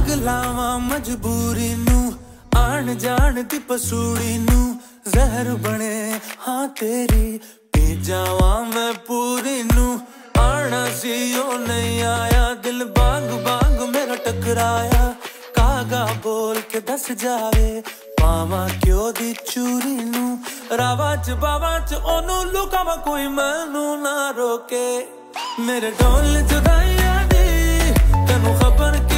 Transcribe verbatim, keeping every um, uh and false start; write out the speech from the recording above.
आग लावा मजबूरी नू, आन जान दी पसूड़ी नू, जहर बने हाँ तेरी, पी जावा मैं पूरी नू। आना सी ओ नहीं आया, दिल बांग बांग मेरा टकराया, कागा बोल के दस जावे, पावा क्यों दी चूरी नू। रावा च बावा च ओनू लुकावा, कोई मैनू ना रोके, मेरे ढोल जुदाइयां दी तैनू खबर